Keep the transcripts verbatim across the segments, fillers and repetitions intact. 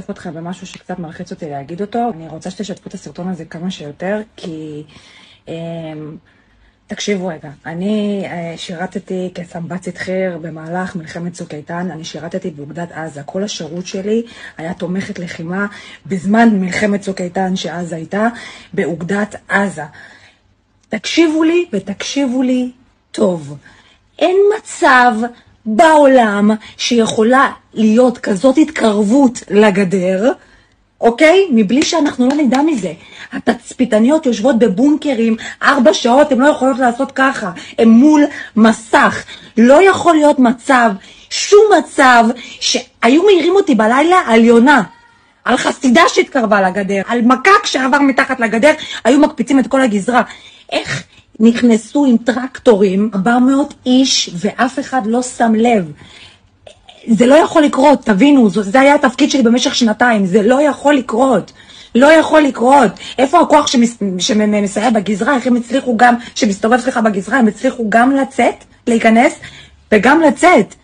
אשתף אתכם במשהו שקצת מלחיץ אותי להגיד אותו. אני רוצה שתשתפו את הסרטון הזה כמה שיותר, כי תקשיבו רגע, אני שירתתי כסמב"צית חי"ר במהלך מלחמת צוק איתן. אני שירתתי באוגדת עזה. כל השירות שלי היה תומכת לחימה בזמן מלחמת צוק איתן שעזה הייתה באוגדת עזה. תקשיבו לי ותקשיבו לי טוב. אין מצב בעולם שיכולה להיות כזאת התקרבות לגדר, אוקיי? מבלי שאנחנו לא נדע מזה. התצפיתניות יושבות בבונקרים ארבע שעות, הן לא יכולות לעשות ככה, הן מול מסך. לא יכול להיות מצב, שום מצב, שהיו מעירים אותי בלילה על יונה, על חסידה שהתקרבה לגדר, על מקק שעבר מתחת לגדר, היו מקפיצים את כל הגזרה. איך נכנסו עם טרקטורים ארבע מאות איש ואף אחד לא שם לב? זה לא יכול לקרות, תבינו, זה היה התפקיד שלי במשך שנתיים, זה לא יכול לקרות, לא יכול לקרות. איפה הכוח שמסייע בגזרה? איך הם הצליחו גם, שמסתובב סליחה בגזרה, הם הצליחו גם לצאת, להיכנס וגם לצאת?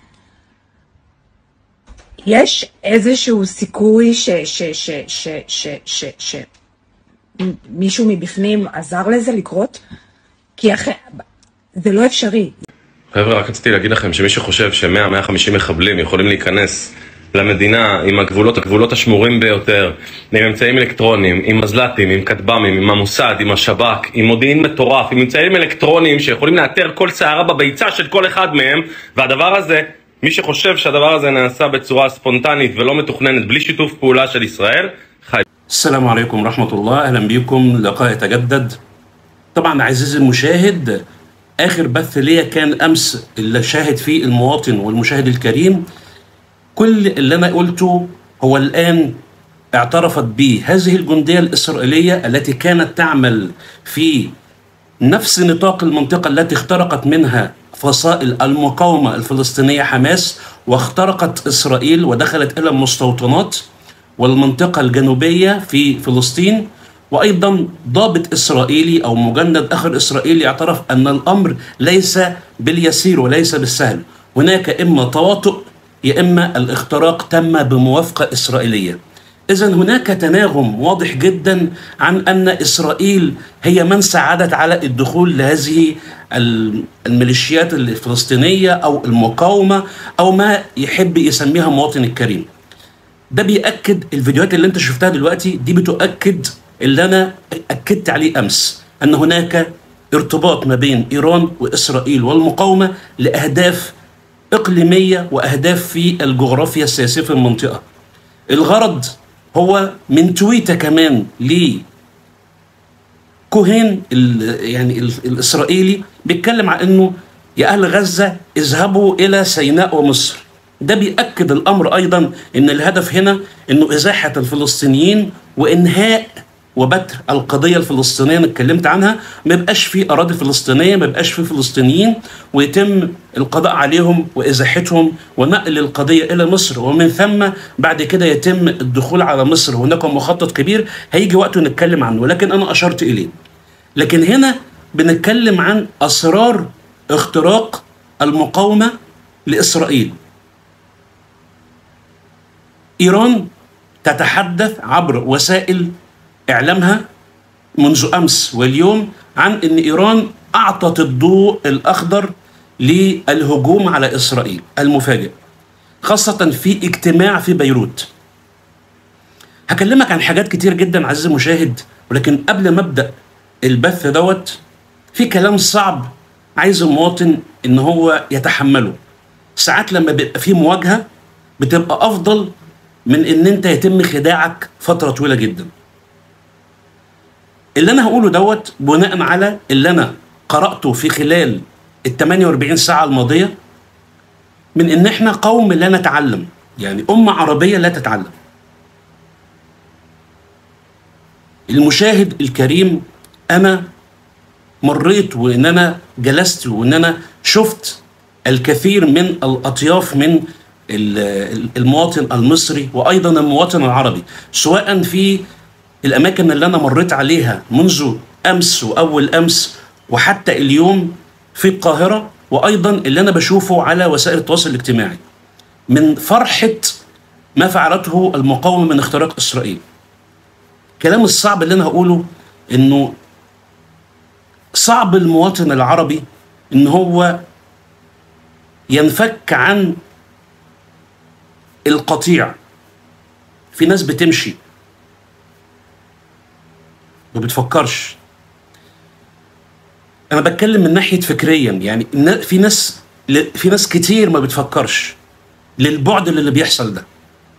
יש איזשהו סיכוי ש... ש... ש... ש... ש... ש... ש... מישהו מבפנים עזר לזה לקרות? כי אחרי... זה לא אפשרי. חבר'ה, רק רציתי להגיד לכם שמי שחושב ש-מאה עד מאה וחמישים מחבלים יכולים להיכנס למדינה עם הגבולות, הגבולות השמורים ביותר, עם אמצעים אלקטרוניים, עם מזל"טים, עם כטב"מים, עם המוסד, עם השב"כ, עם מודיעין מטורף, עם אמצעים אלקטרוניים שיכולים לאתר כל שערה בביצה של כל אחד מהם, והדבר הזה, מי שחושב שהדבר הזה נעשה בצורה ספונטנית ולא מתוכננת, בלי שיתוף פעולה של ישראל, חי. السلام عليكم ورحمة الله. أهلا بكم، لقاء يتجدد. طبعا عزيزي المشاهد، آخر بث ليا كان أمس اللي شاهد فيه المواطن والمشاهد الكريم. كل اللي أنا قلته هو الآن اعترفت به هذه الجندية الإسرائيلية التي كانت تعمل في نفس نطاق المنطقة التي اخترقت منها فصائل المقاومة الفلسطينية حماس، واخترقت إسرائيل ودخلت إلى المستوطنات والمنطقة الجنوبية في فلسطين. وأيضا ضابط إسرائيلي أو مجند آخر إسرائيلي اعترف أن الأمر ليس باليسير وليس بالسهل، هناك إما تواطؤ يا إما الاختراق تم بموافقة إسرائيلية. إذن هناك تناغم واضح جدا عن أن إسرائيل هي من ساعدت على الدخول لهذه الميليشيات الفلسطينية أو المقاومة أو ما يحب يسميها مواطن الكريم. ده بيأكد الفيديوهات اللي انت شفتها دلوقتي، دي بتؤكد اللي انا أكدت عليه أمس، أن هناك ارتباط ما بين إيران وإسرائيل والمقاومة لأهداف إقليمية وأهداف في الجغرافيا السياسية في المنطقة. الغرض هو من تويتة كمان لكوهين يعني الإسرائيلي بيتكلم عن أنه يا أهل غزة اذهبوا إلى سيناء ومصر. ده بيأكد الأمر أيضا أن الهدف هنا أنه إزاحة الفلسطينيين وإنهاء وبتر القضية الفلسطينية اللي اتكلمت عنها، ما يبقاش في أراضي فلسطينية، ما يبقاش في فلسطينيين، ويتم القضاء عليهم وإزاحتهم ونقل القضية إلى مصر، ومن ثم بعد كده يتم الدخول على مصر. هناك مخطط كبير هيجي وقته نتكلم عنه، لكن أنا أشرت إليه. لكن هنا بنتكلم عن أسرار اختراق المقاومة لإسرائيل. إيران تتحدث عبر وسائل إعلامها منذ أمس واليوم عن أن إيران أعطت الضوء الأخضر للهجوم على إسرائيل المفاجئ، خاصة في اجتماع في بيروت. هكلمك عن حاجات كتير جدا عزيزي المشاهد، ولكن قبل ما أبدأ البث دوت في كلام صعب عايز المواطن إن هو يتحمله. ساعات لما بيبقى في مواجهة بتبقى أفضل من ان انت يتم خداعك فترة طويلة جدا. اللي انا هقوله دوت بناء على اللي انا قرأته في خلال ال ثمانية وأربعين ساعة الماضية، من ان احنا قوم لا نتعلم، يعني امة عربية لا تتعلم. المشاهد الكريم، انا مريت وان انا جلست وان انا شفت الكثير من الاطياف من المواطن المصري وأيضا المواطن العربي، سواء في الأماكن اللي أنا مريت عليها منذ أمس وأول أمس وحتى اليوم في القاهرة، وأيضا اللي أنا بشوفه على وسائل التواصل الاجتماعي، من فرحة ما فعلته المقاومة من اختراق إسرائيل. الكلام الصعب اللي أنا هقوله إنه صعب المواطن العربي إن هو ينفك عن القطيع. في ناس بتمشي ما بتفكرش. أنا بتكلم من ناحية فكريا، يعني في ناس في ناس كتير ما بتفكرش للبعد اللي بيحصل ده.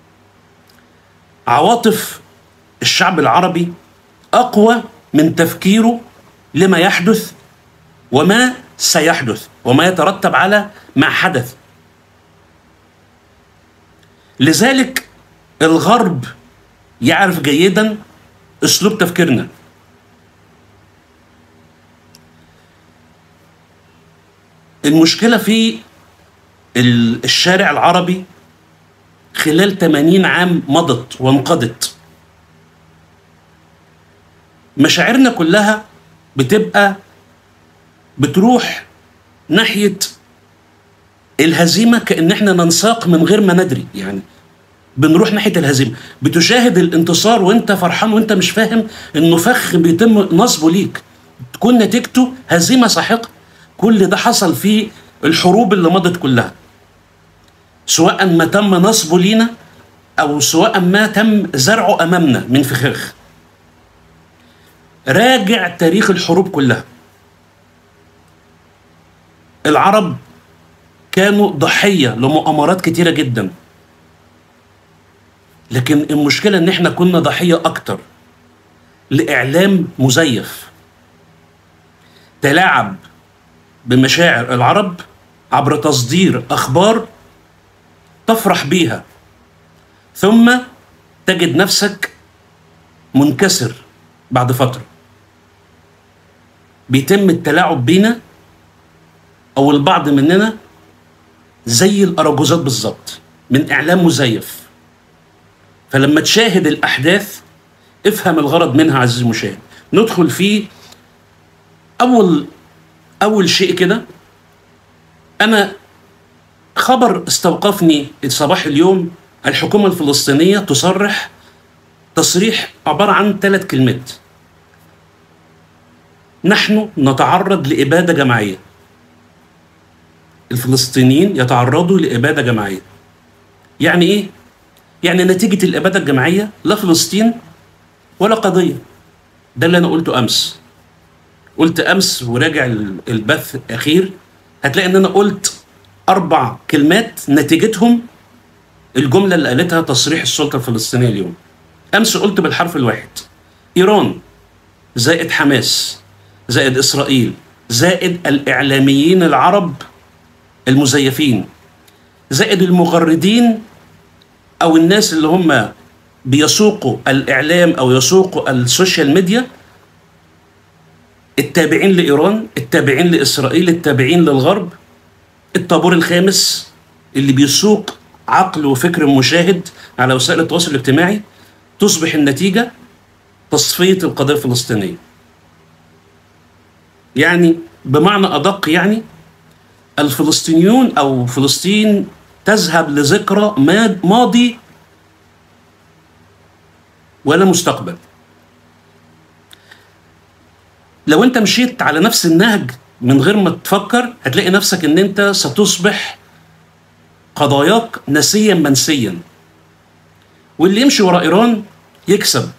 عواطف الشعب العربي أقوى من تفكيره لما يحدث وما سيحدث وما يترتب على ما حدث. لذلك الغرب يعرف جيدا أسلوب تفكيرنا. المشكلة في الشارع العربي خلال ثمانين عام مضت وانقضت. مشاعرنا كلها بتبقى بتروح ناحية الهزيمة، كأن احنا ننساق من غير ما ندري، يعني بنروح ناحية الهزيمة. بتشاهد الانتصار وانت فرحان وانت مش فاهم انه فخ بيتم نصبه ليك، تكون نتيجته هزيمة ساحقة. كل ده حصل في الحروب اللي مضت كلها، سواء ما تم نصبه لينا أو سواء ما تم زرعه أمامنا من فخاخ. راجع تاريخ الحروب كلها، العرب كانوا ضحية لمؤامرات كتيرة جدا، لكن المشكلة ان احنا كنا ضحية اكتر لإعلام مزيف تلاعب بمشاعر العرب عبر تصدير أخبار تفرح بيها، ثم تجد نفسك منكسر بعد فترة. بيتم التلاعب بينا أو البعض مننا زي الأراجوزات بالظبط من إعلام مزيف. فلما تشاهد الأحداث افهم الغرض منها عزيزي المشاهد. ندخل في أول أول شيء كده. أنا خبر استوقفني صباح اليوم، الحكومة الفلسطينية تصرح تصريح عبارة عن ثلاث كلمات: نحن نتعرض لإبادة جماعية. الفلسطينيين يتعرضوا لإبادة جماعية. يعني إيه؟ يعني نتيجة الإبادة الجماعية لا فلسطين ولا قضية. ده اللي أنا قلته أمس. قلت أمس وراجع البث الأخير هتلاقي إن أنا قلت أربع كلمات نتيجتهم الجملة اللي قالتها تصريح السلطة الفلسطينية اليوم. أمس قلت بالحرف الواحد: إيران زائد حماس زائد إسرائيل زائد الإعلاميين العرب المزيفين زائد المغردين أو الناس اللي هم بيسوقوا الإعلام أو يسوقوا السوشيال ميديا، التابعين لإيران، التابعين لإسرائيل، التابعين للغرب، الطابور الخامس اللي بيسوق عقل وفكر المشاهد على وسائل التواصل الاجتماعي. تصبح النتيجة تصفية القضية الفلسطينية. يعني بمعنى أدق، يعني الفلسطينيون أو فلسطين تذهب لذكرى ماضي ولا مستقبل. لو انت مشيت على نفس النهج من غير ما تفكر هتلاقي نفسك ان انت ستصبح قضاياك نسيا منسيا، واللي يمشي ورا ايران يكسب.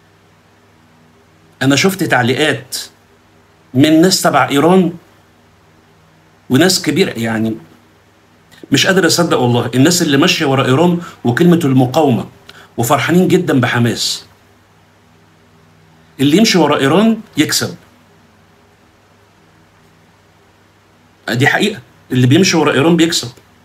انا شفت تعليقات من ناس تبع ايران وناس كبيرة، يعني مش قادر اصدق والله. الناس اللي ماشيه ورا ايران وكلمه المقاومه وفرحانين جدا بحماس. اللي يمشي ورا ايران يكسب، دي حقيقه. اللي بيمشي ورا ايران بيكسب،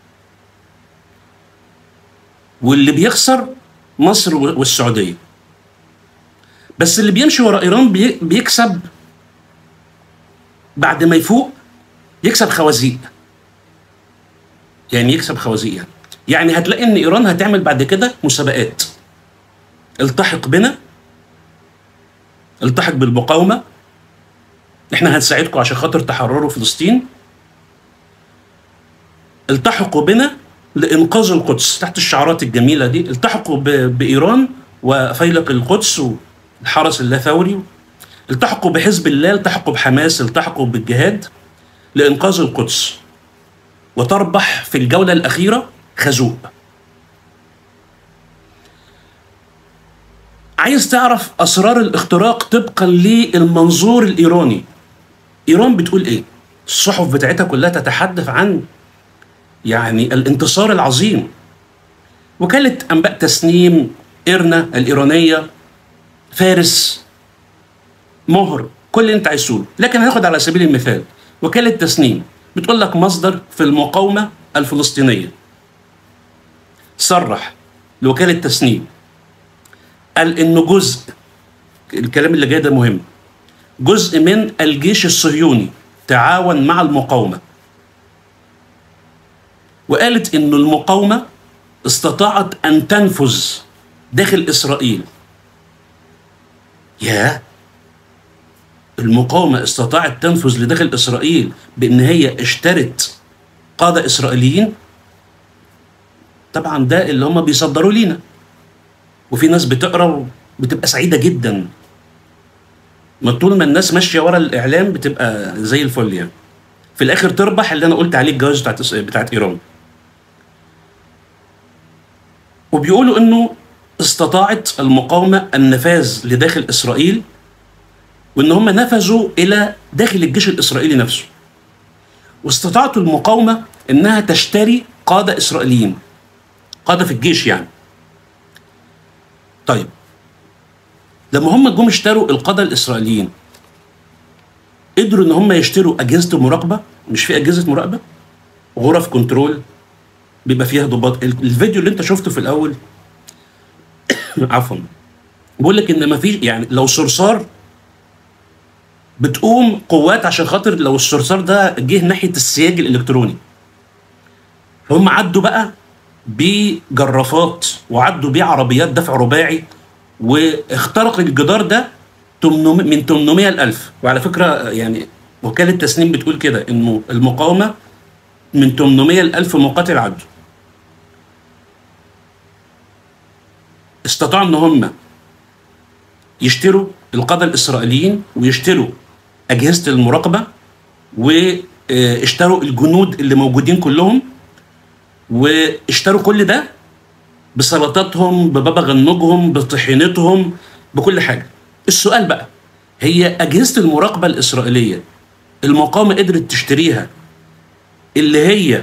واللي بيخسر مصر والسعوديه. بس اللي بيمشي ورا ايران بيكسب بعد ما يفوق، يكسب خوازيق. يعني يكسب خوازيق يعني. يعني هتلاقي ان ايران هتعمل بعد كده مسابقات: التحق بنا، التحق بالمقاومه، احنا هنساعدكم عشان خاطر تحرروا فلسطين، التحقوا بنا لإنقاذ القدس تحت الشعارات الجميلة دي. التحقوا بإيران وفيلق القدس والحرس اللاثوري، التحقوا بحزب الله، التحقوا بحماس، التحقوا بالجهاد لإنقاذ القدس، وتربح في الجولة الأخيرة خازوق. عايز تعرف أسرار الاختراق طبقا للمنظور الإيراني، إيران بتقول إيه؟ الصحف بتاعتها كلها تتحدث عن يعني الانتصار العظيم. وكالة أنباء تسنيم، إيرنا الإيرانية، فارس، مهر، كل اللي أنت عايز تقوله. لكن هناخد على سبيل المثال وكالة تسنيم بتقول لك مصدر في المقاومة الفلسطينية صرح لوكالة تسنيم، قال إنه جزء، الكلام اللي جاي ده مهم، جزء من الجيش الصهيوني تعاون مع المقاومة، وقالت إنه المقاومة استطاعت أن تنفذ داخل إسرائيل. يا المقاومة استطاعت تنفذ لداخل إسرائيل بإن هي اشترت قادة إسرائيليين. طبعا ده اللي هم بيصدروا لينا، وفي ناس بتقرأ بتبقى سعيدة جدا. ما طول ما الناس ماشية ورا الإعلام بتبقى زي الفل، يعني في الآخر تربح اللي أنا قلت عليه الجواز بتاعت, بتاعت إيران. وبيقولوا إنه استطاعت المقاومة النفاذ لداخل إسرائيل، وإن هم نفذوا إلى داخل الجيش الإسرائيلي نفسه، واستطاعت المقاومة إنها تشتري قادة إسرائيليين، قادة في الجيش يعني. طيب لما هم جم اشتروا القادة الإسرائيليين، قدروا إن هم يشتروا أجهزة المراقبة. مش في أجهزة مراقبة، غرف كنترول بيبقى فيها ضباط. الفيديو اللي أنت شفته في الأول عفوا بقول لك إن ما فيش، يعني لو صرصار بتقوم قوات عشان خاطر لو الصرصار ده جه ناحية السياج الإلكتروني. هم عدوا بقى بجرافات وعدوا بعربيات دفع رباعي، واخترق الجدار ده من ثمانمائة ل ألف. وعلى فكرة يعني وكالة تسنيم بتقول كده إنه المقاومة من ثمانمائة ل ألف مقاتل عدوا. استطاعوا إن هم يشتروا القادة الإسرائيليين ويشتروا أجهزة المراقبة واشتروا الجنود اللي موجودين كلهم، واشتروا كل ده بسلطاتهم، ببابا غنوجهم، بطحينتهم، بكل حاجة. السؤال بقى، هي أجهزة المراقبة الإسرائيلية المقاومة قدرت تشتريها اللي هي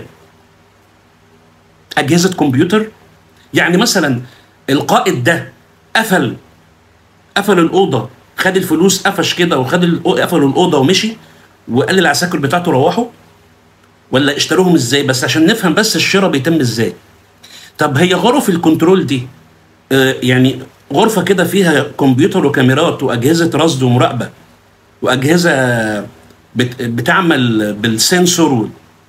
أجهزة كمبيوتر؟ يعني مثلا القائد ده قفل قفل الأوضة، خد الفلوس قفش كده وخد قفلوا الأوضة ومشي وقال للعساكر بتاعته روحوا؟ ولا اشتروهم ازاي؟ بس عشان نفهم بس الشراء بيتم ازاي. طب هي غرف الكنترول دي آه يعني غرفة كده فيها كمبيوتر وكاميرات وأجهزة رصد ومراقبة وأجهزة بت بتعمل بالسنسور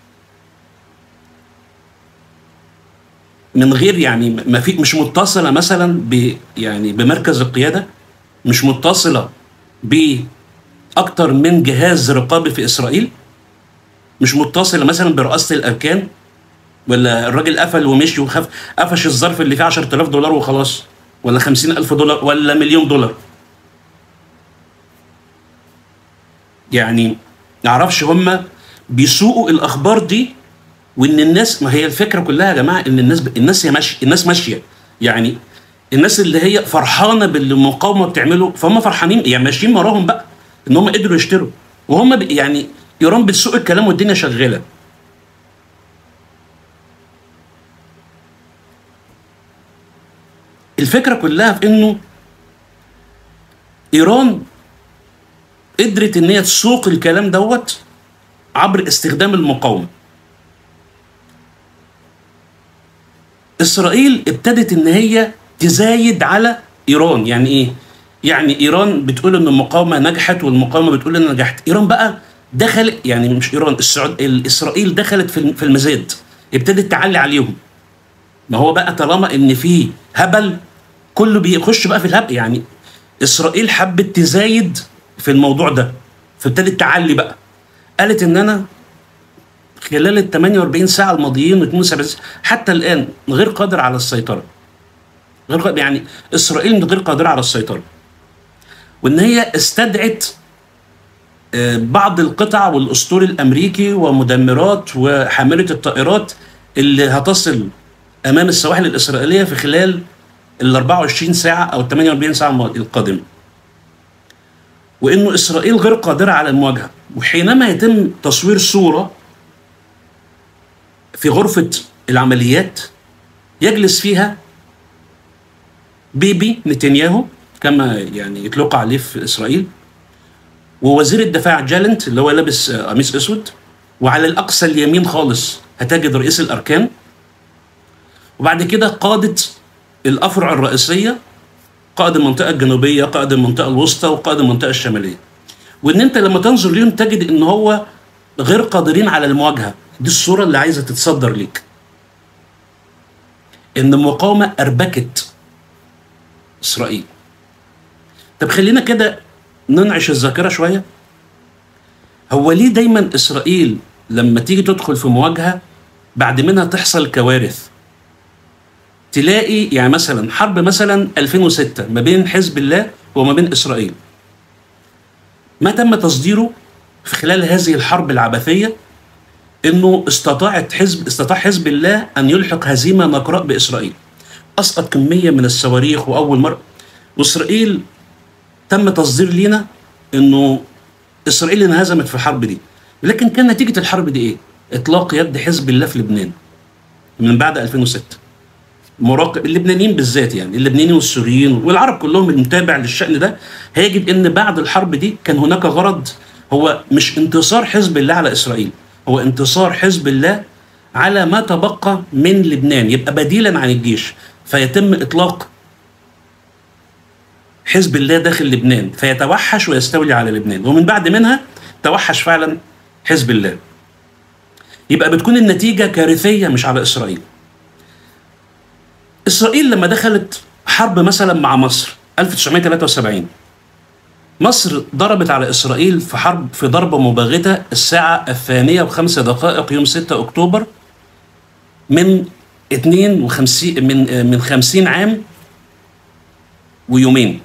من غير يعني ما في، مش متصلة مثلا ب يعني بمركز القيادة، مش متصلة بأكتر من جهاز رقابي في إسرائيل، مش متصلة مثلا برئاسة الأركان، ولا الراجل قفل ومشي وخف قفش الظرف اللي فيه عشرة آلاف دولار وخلاص، ولا خمسين ألف دولار، ولا مليون دولار. يعني معرفش هم بيسوقوا الأخبار دي، وإن الناس، ما هي الفكرة كلها يا جماعة إن الناس ب... الناس هي ماشية، الناس ماشية يعني الناس اللي هي فرحانة بالمقاومة بتعمله، فهم فرحانين يعني ماشيين وراهم بقى إن هم قدروا يشتروا، وهم ب... يعني إيران بتسوق الكلام والدنيا شغالة. الفكرة كلها في إنه إيران قدرت إن هي تسوق الكلام دوت عبر استخدام المقاومة. إسرائيل ابتدت إن هي تزايد على إيران. يعني إيه؟ يعني إيران بتقول إن المقاومة نجحت والمقاومة بتقول إن نجحت. إيران بقى دخل، يعني مش إيران، السعود إسرائيل دخلت في المزاد، ابتدت تعلي عليهم. ما هو بقى طالما إن في هبل كله بيخش بقى في الهبل، يعني إسرائيل حبت تزايد في الموضوع ده، فابتدت تعلي بقى. قالت إن أنا خلال ال ثمانية وأربعين ساعة الماضيين و اثنين وسبعين ساعة حتى الآن غير قادر على السيطرة. غير قادر يعني إسرائيل غير قادرة على السيطرة. وإن هي استدعت بعض القطع والأسطول الأمريكي ومدمرات وحاملة الطائرات اللي هتصل أمام السواحل الإسرائيلية في خلال ال أربعة وعشرين ساعة أو ال ثمانية وأربعين ساعة القادمة. وإنه إسرائيل غير قادرة على المواجهة. وحينما يتم تصوير صورة في غرفة العمليات يجلس فيها بيبي نتنياهو كما يعني يطلق عليه في إسرائيل، ووزير الدفاع جالنت اللي هو لابس قميص اسود، وعلى الاقصى اليمين خالص هتجد رئيس الاركان، وبعد كده قاده الافرع الرئيسيه، قائد المنطقه الجنوبيه، قائد المنطقه الوسطى، وقائد المنطقه الشماليه. وان انت لما تنظر ليهم تجد ان هو غير قادرين على المواجهه. دي الصوره اللي عايزه تتصدر ليك، ان المقاومه اربكت اسرائيل. طب خلينا كده ننعش الذاكرة شوية. هو ليه دايما إسرائيل لما تيجي تدخل في مواجهة بعد منها تحصل كوارث؟ تلاقي يعني مثلا حرب مثلا ألفين وستة ما بين حزب الله وما بين إسرائيل، ما تم تصديره في خلال هذه الحرب العبثية إنه استطاعت حزب استطاع حزب الله أن يلحق هزيمة نقراء بإسرائيل، أسقط كمية من الصواريخ وأول مرة. وإسرائيل تم تصدير لينا انه اسرائيل انهزمت في الحرب دي، لكن كان نتيجه الحرب دي ايه؟ اطلاق يد حزب الله في لبنان من بعد ألفين وستة. مراقب اللبنانيين بالذات، يعني اللبنانيين والسوريين والعرب كلهم المتابع للشأن ده هيجد ان بعد الحرب دي كان هناك غرض، هو مش انتصار حزب الله على اسرائيل، هو انتصار حزب الله على ما تبقى من لبنان، يبقى بديلا عن الجيش، فيتم اطلاق حزب الله داخل لبنان فيتوحش ويستولي على لبنان، ومن بعد منها توحش فعلا حزب الله. يبقى بتكون النتيجة كارثية مش على إسرائيل. إسرائيل لما دخلت حرب مثلا مع مصر ألف وتسعمائة وثلاثة وسبعين، مصر ضربت على إسرائيل في حرب في ضربة مباغتة الساعة الثانية وخمس دقائق يوم ستة أكتوبر من اثنين وخمسين من من خمسين عام ويومين.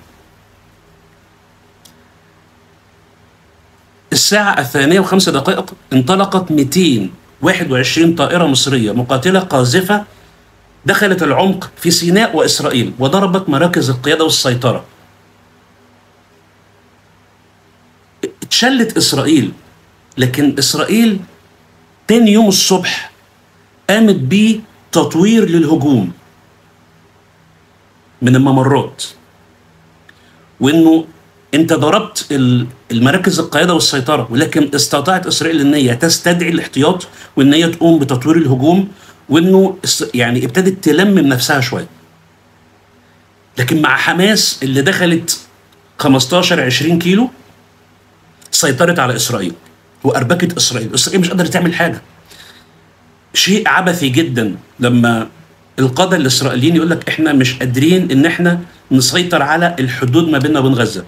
الساعة الثانية وخمس دقائق انطلقت مئتين وواحد وعشرين طائرة مصرية مقاتلة قاذفة دخلت العمق في سيناء وإسرائيل وضربت مراكز القيادة والسيطرة. اتشلت إسرائيل، لكن إسرائيل تاني يوم الصبح قامت بتطوير للهجوم من الممرات، وإنه انت ضربت المراكز القياده والسيطره، ولكن استطاعت اسرائيل ان هي تستدعي الاحتياط وان هي تقوم بتطوير الهجوم، وانه يعني ابتدت تلمم نفسها شويه. لكن مع حماس اللي دخلت خمستاشر عشرين كيلو سيطرت على اسرائيل واربكت اسرائيل. اسرائيل مش قادره تعمل حاجه. شيء عبثي جدا لما القاده الاسرائيليين يقول لك احنا مش قادرين ان احنا نسيطر على الحدود ما بيننا وبين غزه.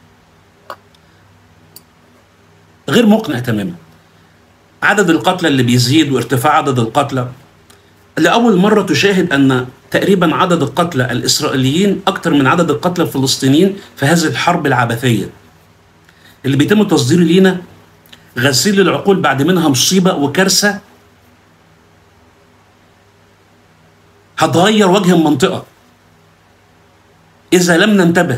غير مقنع تماما. عدد القتلى اللي بيزيد وارتفاع عدد القتلى، لأول مرة تشاهد أن تقريبا عدد القتلى الإسرائيليين أكثر من عدد القتلى الفلسطينيين في هذه الحرب العبثية اللي بيتم تصديره لينا. غسيل العقول بعد منها مصيبة وكارثة هتغير وجه المنطقة إذا لم ننتبه.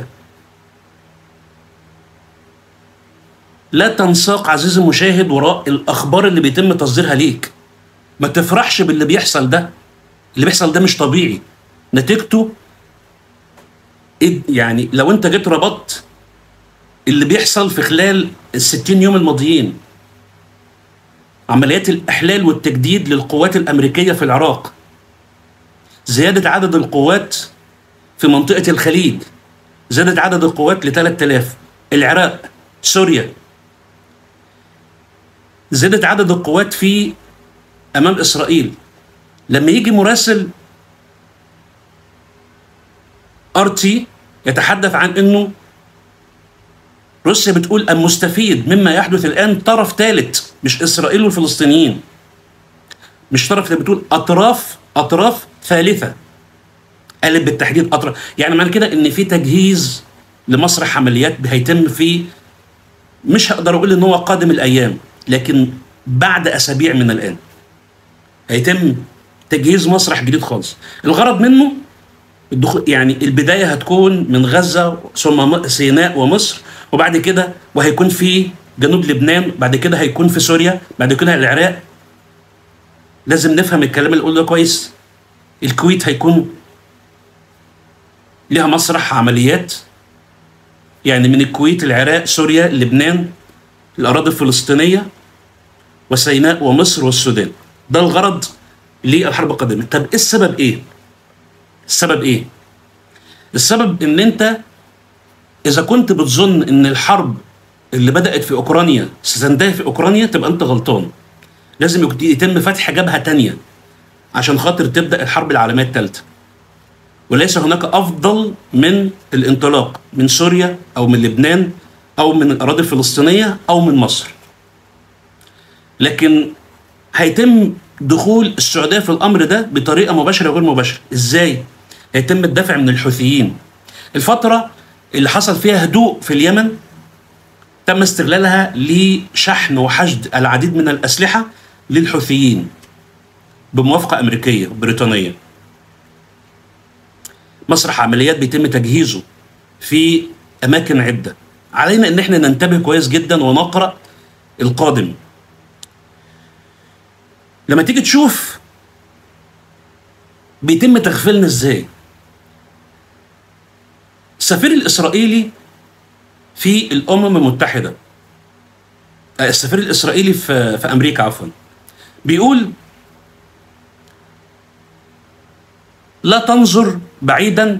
لا تنساق عزيزي المشاهد وراء الأخبار اللي بيتم تصديرها ليك. ما تفرحش باللي بيحصل ده. اللي بيحصل ده مش طبيعي. نتيجته يعني لو انت جيت ربطت اللي بيحصل في خلال الستين يوم الماضيين، عمليات الإحلال والتجديد للقوات الأمريكية في العراق، زيادة عدد القوات في منطقة الخليج، زادت عدد القوات ل ثلاثة آلاف، العراق، سوريا، زادت عدد القوات في أمام إسرائيل. لما يجي مراسل ار تي يتحدث عن أنه روسيا بتقول المستفيد مما يحدث الآن طرف ثالث مش إسرائيل والفلسطينيين، مش طرف، اللي بتقول اطراف اطراف ثالثه، قالت بالتحديد اطراف. يعني معنى كده ان في تجهيز لمسرح عمليات هيتم فيه، مش هقدر اقول ان هو قادم الايام، لكن بعد اسابيع من الان هيتم تجهيز مسرح جديد خالص. الغرض منه الدخول، يعني البدايه هتكون من غزه ثم سيناء ومصر، وبعد كده وهيكون في جنوب لبنان، بعد كده هيكون في سوريا، بعد كده العراق. لازم نفهم الكلام اللي قلته كويس. الكويت هيكون ليها مسرح عمليات، يعني من الكويت العراق سوريا لبنان الأراضي الفلسطينية وسيناء ومصر والسودان. ده الغرض للحرب القادمة. طب إيه السبب إيه؟ السبب إيه؟ السبب إن أنت إذا كنت بتظن إن الحرب اللي بدأت في أوكرانيا ستنتهي في أوكرانيا، تبقى أنت غلطان. لازم يتم فتح جبهة تانية عشان خاطر تبدأ الحرب العالمية الثالثة، وليس هناك أفضل من الانطلاق من سوريا أو من لبنان أو من الأراضي الفلسطينية أو من مصر. لكن هيتم دخول السعودية في الأمر ده بطريقة مباشرة وغير مباشرة. إزاي؟ هيتم الدفع من الحوثيين. الفترة اللي حصل فيها هدوء في اليمن تم استغلالها لشحن وحشد العديد من الأسلحة للحوثيين بموافقة أمريكية وبريطانية. مسرح عمليات بيتم تجهيزه في أماكن عدة. علينا أن احنا ننتبه كويس جدا ونقرأ القادم. لما تيجي تشوف بيتم تغفيلنا ازاي، السفير الإسرائيلي في الأمم المتحدة، السفير الإسرائيلي في, في أمريكا عفوا، بيقول لا تنظر بعيدا،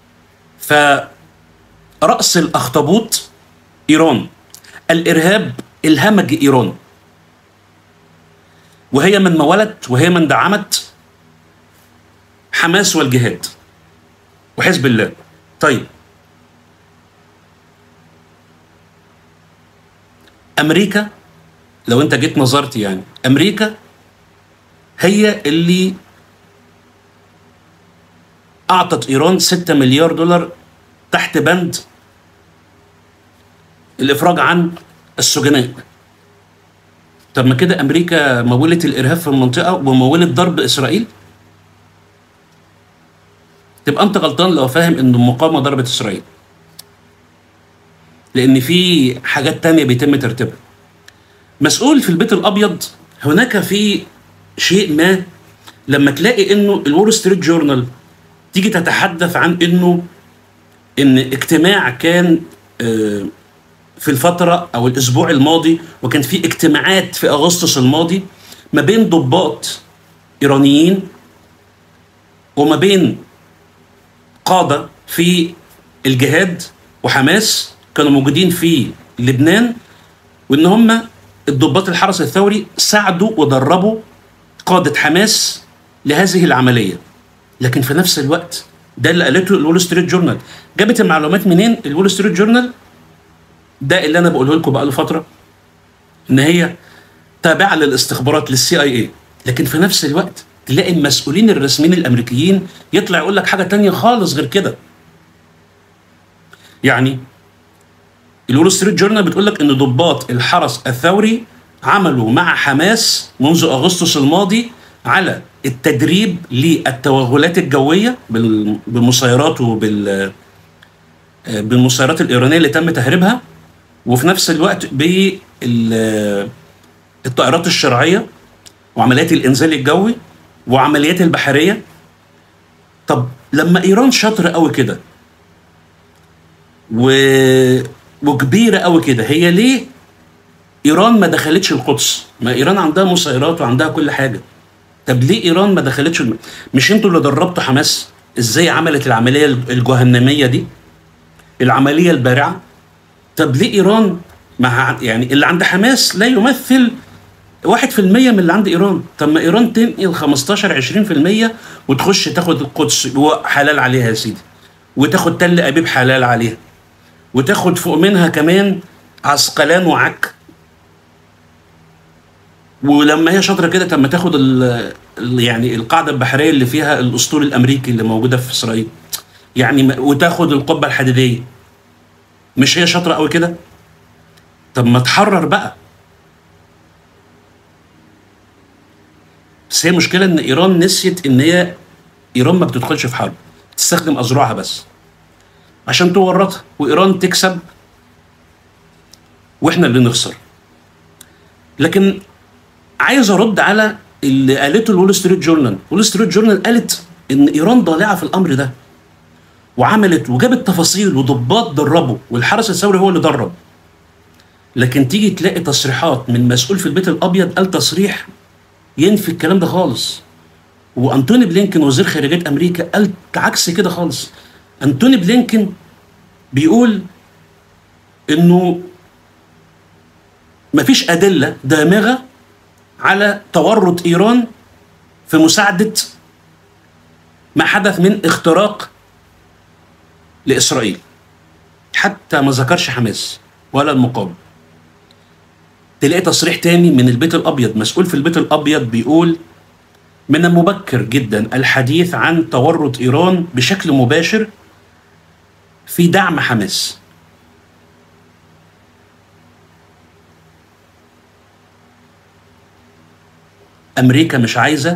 فرأس الأخطبوط إيران، الإرهاب الهمج إيران، وهي من مولت وهي من دعمت حماس والجهاد وحزب الله. طيب أمريكا، لو أنت جيت نظرت يعني أمريكا هي اللي أعطت إيران ستة مليار دولار تحت بند الإفراج عن السجناء. طب ما كده أمريكا مولت الإرهاب في المنطقة ومولت ضرب إسرائيل؟ تبقى أنت غلطان لو فاهم إن المقاومة ضربت إسرائيل، لأن في حاجات تانية بيتم ترتيبها. مسؤول في البيت الأبيض هناك في شيء ما، لما تلاقي إنه الول ستريت جورنال تيجي تتحدث عن إنه إن اجتماع كان في الفترة أو الأسبوع الماضي، وكان في اجتماعات في أغسطس الماضي ما بين ضباط إيرانيين وما بين قادة في الجهاد وحماس كانوا موجودين في لبنان، وإن هم الضباط الحرس الثوري ساعدوا ودربوا قادة حماس لهذه العملية. لكن في نفس الوقت ده اللي قالته الول ستريت جورنال. جابت المعلومات منين الول ستريت جورنال؟ ده اللي انا بقوله لكم بقى له فتره، ان هي تابعه للاستخبارات للسي اي اي، لكن في نفس الوقت تلاقي المسؤولين الرسميين الامريكيين يطلع يقول لك حاجه تانية خالص غير كده. يعني الول ستريت جورنال بتقول لك ان ضباط الحرس الثوري عملوا مع حماس منذ اغسطس الماضي على التدريب للتوغلات الجويه بالمسيرات وبال بالمسيرات الايرانيه اللي تم تهريبها، وفي نفس الوقت بالطائرات الشرعيه وعمليات الانزال الجوي وعمليات البحريه. طب لما ايران شاطره قوي كده و... وكبيره قوي كده، هي ليه ايران ما دخلتش القدس؟ ما ايران عندها مسيرات وعندها كل حاجه. طب ليه ايران ما دخلتش الم... مش انتوا اللي دربتوا حماس ازاي عملت العمليه الجهنميه دي، العمليه البارعه؟ طب ليه ايران مع يعني اللي عند حماس لا يمثل واحد في المية من اللي عند ايران؟ طب ما ايران تنقل خمستاشر عشرين في المية وتخش تاخد القدس حلال عليها يا سيدي، وتاخد تل ابيب حلال عليها، وتاخد فوق منها كمان عسقلان وعك، ولما هي شاطره كده، طب ما تاخد ال يعني القاعده البحريه اللي فيها الاسطول الامريكي اللي موجوده في اسرائيل، يعني وتاخد القبه الحديديه. مش هي شاطره قوي كده؟ طب ما تحرر بقى. بس هي المشكله ان ايران نسيت ان هي ايران ما بتدخلش في حرب، بتستخدم اذرعها بس عشان تورطها، وايران تكسب واحنا اللي نخسر. لكن عايز ارد على اللي قالته الول ستريت جورنال. الول ستريت جورنال قالت ان ايران ضالعه في الامر ده، وعملت وجابت تفاصيل وضباط دربوا، والحرس الثوري هو اللي درب. لكن تيجي تلاقي تصريحات من مسؤول في البيت الابيض قال تصريح ينفي الكلام ده خالص. وانتوني بلينكن وزير خارجيه امريكا قال عكس كده خالص. انتوني بلينكن بيقول انه مفيش ادله دامغه على تورط ايران في مساعده ما حدث من اختراق لاسرائيل، حتى ما ذكرش حماس ولا المقاومه. تلاقي تصريح تاني من البيت الابيض، مسؤول في البيت الابيض بيقول من المبكر جدا الحديث عن تورط ايران بشكل مباشر في دعم حماس. امريكا مش عايزه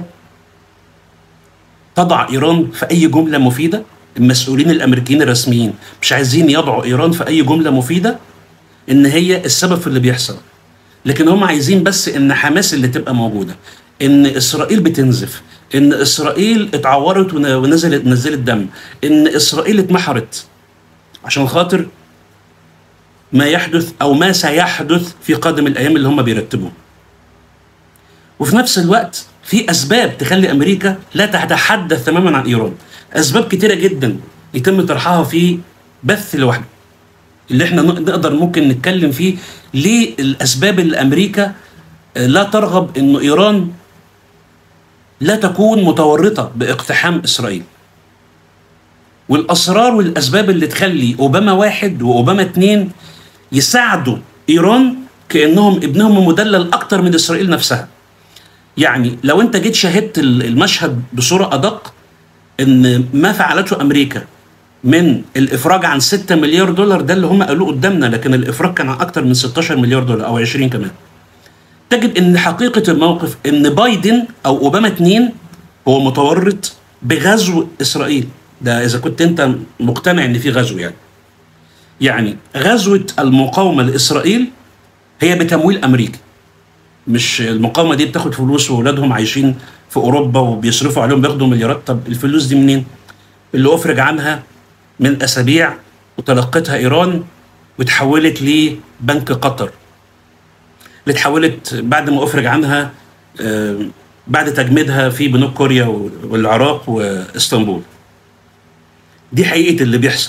تضع ايران في اي جمله مفيده، المسؤولين الامريكيين الرسميين مش عايزين يضعوا ايران في اي جمله مفيده ان هي السبب في اللي بيحصل، لكن هم عايزين بس ان حماس اللي تبقى موجوده، ان اسرائيل بتنزف، ان اسرائيل اتعورت ونزلت نزلت دم، ان اسرائيل اتمحرت، عشان خاطر ما يحدث او ما سيحدث في قادم الايام اللي هم بيرتبوه. وفي نفس الوقت في اسباب تخلي امريكا لا تتحدث تماما عن ايران، اسباب كتيره جدا يتم طرحها في بث لوحده اللي احنا نقدر ممكن نتكلم فيه. ليه الاسباب اللي امريكا لا ترغب انه ايران لا تكون متورطه باقتحام اسرائيل، والاسرار والاسباب اللي تخلي اوباما واحد واوباما اتنين يساعدوا ايران كانهم ابنهم المدلل اكتر من اسرائيل نفسها. يعني لو انت جيت شاهدت المشهد بصوره ادق، ان ما فعلته امريكا من الافراج عن ستة مليار دولار ده اللي هم قالوه قدامنا، لكن الافراج كان عن اكتر من ستاشر مليار دولار او عشرين كمان، تجد ان حقيقه الموقف ان بايدن او اوباما اتنين هو متورط بغزو اسرائيل. ده اذا كنت انت مقتنع ان في غزو. يعني يعني غزوه المقاومه لاسرائيل هي بتمويل امريكي، مش المقاومه دي بتاخد فلوس واولادهم عايشين في اوروبا وبيصرفوا عليهم بياخدوا مليارات. طب الفلوس دي منين؟ اللي افرج عنها من اسابيع وتلقتها ايران وتحولت لبنك قطر، اللي اتحولت بعد ما افرج عنها بعد تجميدها في بنوك كوريا والعراق واسطنبول. دي حقيقه اللي بيحصل.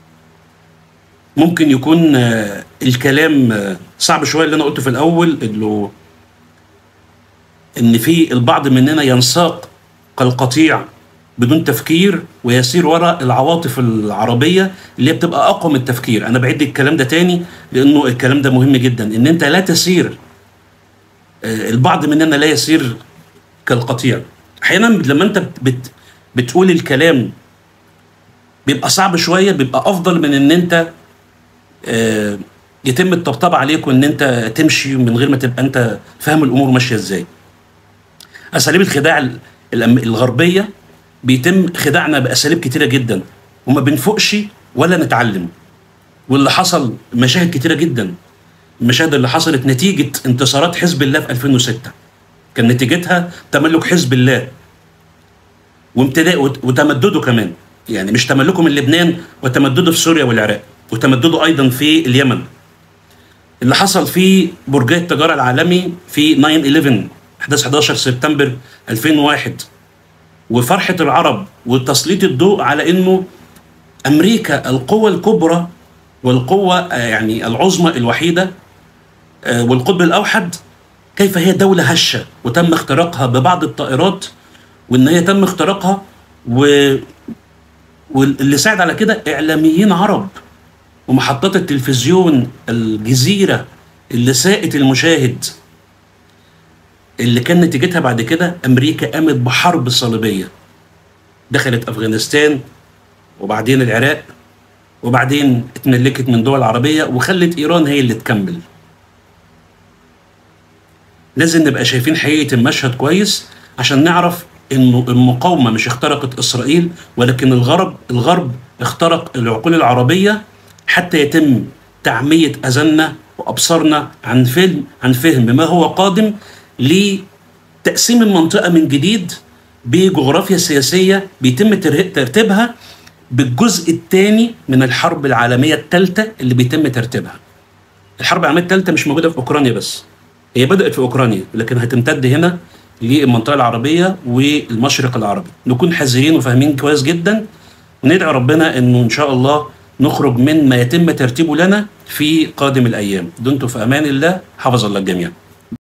ممكن يكون الكلام صعب شويه اللي انا قلته في الاول، انه ان في البعض مننا ينساق كالقطيع بدون تفكير ويسير وراء العواطف العربيه اللي هي بتبقى اقوى من التفكير. انا بعيد الكلام ده تاني لانه الكلام ده مهم جدا، ان انت لا تسير، البعض مننا لا يسير كالقطيع. احيانا لما انت بت بتقول الكلام بيبقى صعب شويه، بيبقى افضل من ان انت اه يتم الطبطبه عليك وان انت تمشي من غير ما تبقى انت فاهم الامور ماشيه ازاي. اساليب الخداع الغربيه بيتم خداعنا باساليب كتيره جدا وما بنفوقش ولا نتعلم. واللي حصل مشاهد كتيره جدا، المشاهد اللي حصلت نتيجه انتصارات حزب الله في ألفين وستة كان نتيجتها تملك حزب الله وامتداء وتمدده كمان، يعني مش تملكه من لبنان وتمدده في سوريا والعراق وتمدده ايضا في اليمن. اللي حصل في برجي التجاره العالمي في تسعة إحداشر احداث حداشر سبتمبر ألفين وواحد، وفرحه العرب وتسليط الضوء على انه امريكا القوه الكبرى والقوه يعني العظمى الوحيده والقطب الاوحد، كيف هي دوله هشه وتم اختراقها ببعض الطائرات، وان هي تم اختراقها و واللي ساعد على كده اعلاميين عرب ومحطات التلفزيون الجزيره اللي ساءت المشاهد. اللي كان نتيجتها بعد كده أمريكا قامت بحرب صليبية، دخلت أفغانستان وبعدين العراق وبعدين اتملكت من دول عربية وخلت إيران هي اللي تكمل. لازم نبقى شايفين حقيقة المشهد كويس عشان نعرف إنه المقاومة مش اخترقت إسرائيل، ولكن الغرب الغرب اخترق العقول العربية حتى يتم تعمية أذاننا وأبصارنا عن فهم عن فهم ما هو قادم لتقسيم المنطقة من جديد بجغرافيا سياسية بيتم ترتيبها بالجزء الثاني من الحرب العالمية الثالثة اللي بيتم ترتيبها. الحرب العالمية الثالثة مش موجودة في أوكرانيا بس، هي بدأت في أوكرانيا لكن هتمتد هنا للمنطقة العربية والمشرق العربي. نكون حذرين وفاهمين كويس جدا وندعي ربنا إنه إن شاء الله نخرج من ما يتم ترتيبه لنا في قادم الأيام. دمتم في أمان الله، حفظ الله الجميع.